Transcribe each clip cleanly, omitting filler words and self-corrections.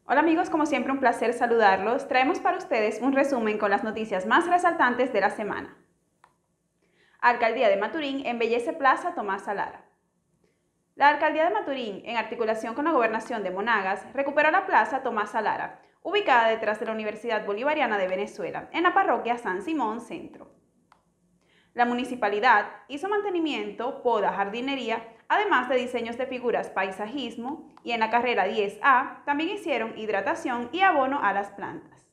Hola amigos, como siempre un placer saludarlos. Traemos para ustedes un resumen con las noticias más resaltantes de la semana. Alcaldía de Maturín embellece Plaza Tomás Salara. La Alcaldía de Maturín, en articulación con la Gobernación de Monagas, recuperó la Plaza Tomás Salara, ubicada detrás de la Universidad Bolivariana de Venezuela, en la parroquia San Simón Centro. La municipalidad hizo mantenimiento, poda, jardinería, además de diseños de figuras paisajismo, y en la carrera 10A también hicieron hidratación y abono a las plantas.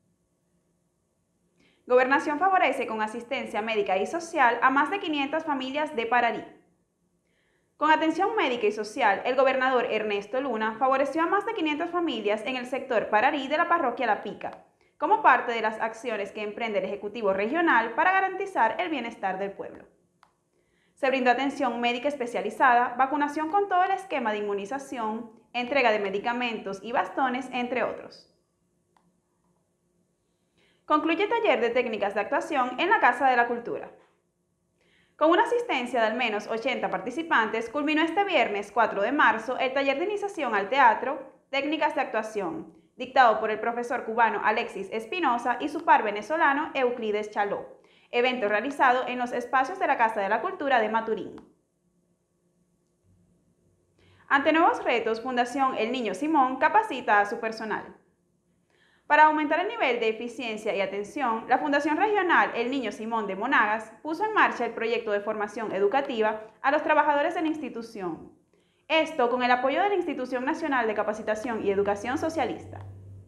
Gobernación favorece con asistencia médica y social a más de 500 familias de Pararí. Con atención médica y social, el gobernador Ernesto Luna favoreció a más de 500 familias en el sector Pararí de la parroquia La Pica, como parte de las acciones que emprende el Ejecutivo Regional para garantizar el bienestar del pueblo. Se brindó atención médica especializada, vacunación con todo el esquema de inmunización, entrega de medicamentos y bastones, entre otros. Concluye taller de técnicas de actuación en la Casa de la Cultura. Con una asistencia de al menos 80 participantes, culminó este viernes 4 de marzo el taller de iniciación al teatro, técnicas de actuación, dictado por el profesor cubano Alexis Espinosa y su par venezolano Euclides Chaló, evento realizado en los espacios de la Casa de la Cultura de Maturín. Ante nuevos retos, Fundación El Niño Simón capacita a su personal. Para aumentar el nivel de eficiencia y atención, la Fundación Regional El Niño Simón de Monagas puso en marcha el proyecto de formación educativa a los trabajadores de la institución. Esto con el apoyo de la Institución Nacional de Capacitación y Educación Socialista.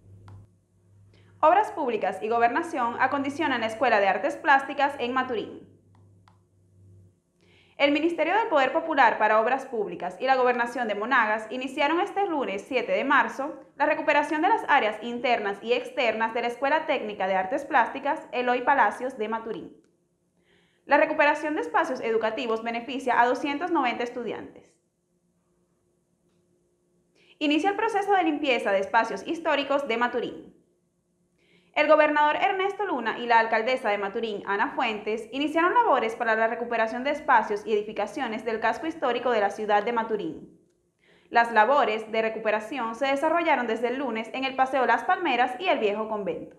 Obras Públicas y Gobernación acondicionan la Escuela de Artes Plásticas en Maturín. El Ministerio del Poder Popular para Obras Públicas y la Gobernación de Monagas iniciaron este lunes 7 de marzo la recuperación de las áreas internas y externas de la Escuela Técnica de Artes Plásticas Eloy Palacios de Maturín. La recuperación de espacios educativos beneficia a 290 estudiantes. Inicia el proceso de limpieza de espacios históricos de Maturín. El gobernador Ernesto Luna y la alcaldesa de Maturín, Ana Fuentes, iniciaron labores para la recuperación de espacios y edificaciones del casco histórico de la ciudad de Maturín. Las labores de recuperación se desarrollaron desde el lunes en el Paseo Las Palmeras y el Viejo Convento.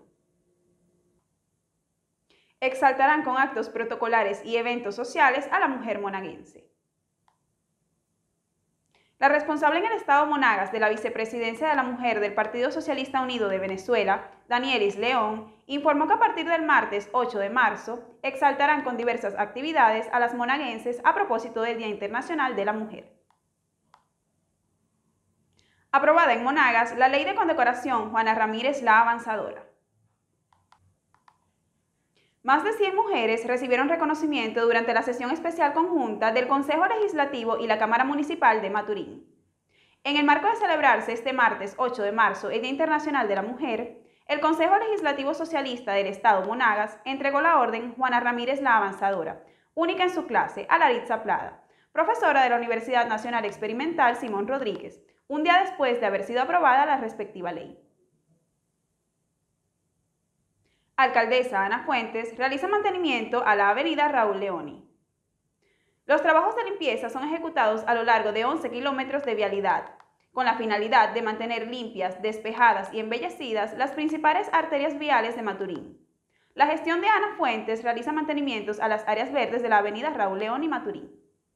Exaltarán con actos protocolares y eventos sociales a la mujer monaguense. La responsable en el Estado Monagas de la Vicepresidencia de la Mujer del Partido Socialista Unido de Venezuela, Danielis León, informó que a partir del martes 8 de marzo exaltarán con diversas actividades a las monaguenses a propósito del Día Internacional de la Mujer. Aprobada en Monagas la Ley de Condecoración Juana Ramírez la Avanzadora. Más de 100 mujeres recibieron reconocimiento durante la sesión especial conjunta del Consejo Legislativo y la Cámara Municipal de Maturín. En el marco de celebrarse este martes 8 de marzo el Día Internacional de la Mujer, el Consejo Legislativo Socialista del Estado Monagas entregó la orden Juana Ramírez la Avanzadora, única en su clase, a Laritza Plada, profesora de la Universidad Nacional Experimental Simón Rodríguez, un día después de haber sido aprobada la respectiva ley. Alcaldesa Ana Fuentes realiza mantenimiento a la avenida Raúl Leoni. Los trabajos de limpieza son ejecutados a lo largo de 11 kilómetros de vialidad, con la finalidad de mantener limpias, despejadas y embellecidas las principales arterias viales de Maturín. La gestión de Ana Fuentes realiza mantenimientos a las áreas verdes de la avenida Raúl Leoni Maturín.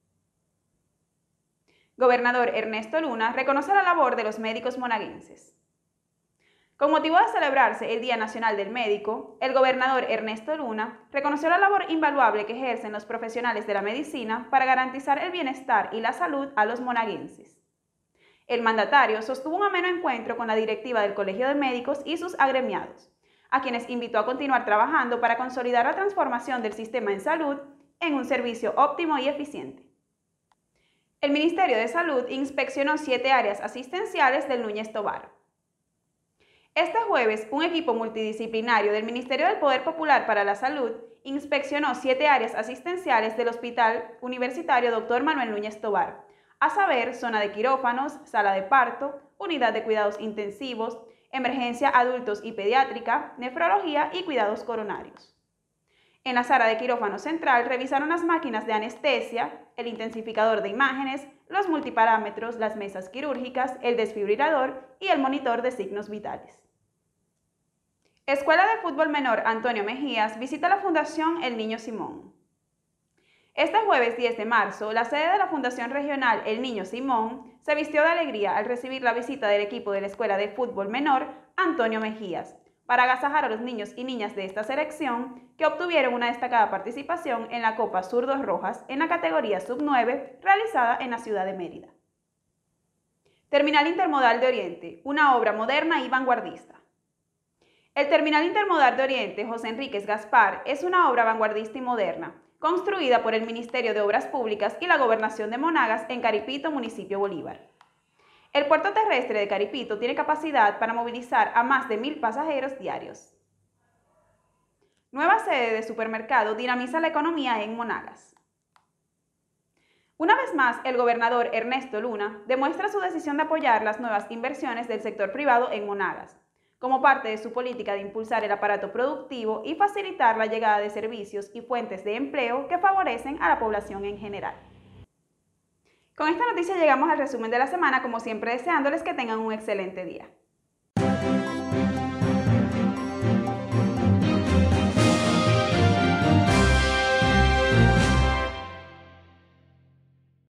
Gobernador Ernesto Luna reconoce la labor de los médicos monaguenses. Con motivo de celebrarse el Día Nacional del Médico, el gobernador Ernesto Luna reconoció la labor invaluable que ejercen los profesionales de la medicina para garantizar el bienestar y la salud a los monaguenses. El mandatario sostuvo un ameno encuentro con la directiva del Colegio de Médicos y sus agremiados, a quienes invitó a continuar trabajando para consolidar la transformación del sistema en salud en un servicio óptimo y eficiente. El Ministerio de Salud inspeccionó 7 áreas asistenciales del Núñez Tovar. Este jueves, un equipo multidisciplinario del Ministerio del Poder Popular para la Salud inspeccionó 7 áreas asistenciales del Hospital Universitario Dr. Manuel Núñez Tovar, a saber, zona de quirófanos, sala de parto, unidad de cuidados intensivos, emergencia adultos y pediátrica, nefrología y cuidados coronarios. En la sala de quirófano central revisaron las máquinas de anestesia, el intensificador de imágenes, los multiparámetros, las mesas quirúrgicas, el desfibrilador y el monitor de signos vitales. Escuela de Fútbol Menor Antonio Mejías visita la Fundación El Niño Simón. Este jueves 10 de marzo, la sede de la Fundación Regional El Niño Simón se vistió de alegría al recibir la visita del equipo de la Escuela de Fútbol Menor Antonio Mejías, para agasajar a los niños y niñas de esta selección que obtuvieron una destacada participación en la Copa Zurdos Rojas en la categoría Sub-9 realizada en la ciudad de Mérida. Terminal Intermodal de Oriente, una obra moderna y vanguardista. El Terminal Intermodal de Oriente José Enríquez Gaspar es una obra vanguardista y moderna, construida por el Ministerio de Obras Públicas y la Gobernación de Monagas en Caripito, municipio Bolívar. El puerto terrestre de Caripito tiene capacidad para movilizar a más de 1000 pasajeros diarios. Nueva sede de supermercado dinamiza la economía en Monagas. Una vez más, el gobernador Ernesto Luna demuestra su decisión de apoyar las nuevas inversiones del sector privado en Monagas, como parte de su política de impulsar el aparato productivo y facilitar la llegada de servicios y fuentes de empleo que favorecen a la población en general. Con esta noticia llegamos al resumen de la semana, como siempre deseándoles que tengan un excelente día.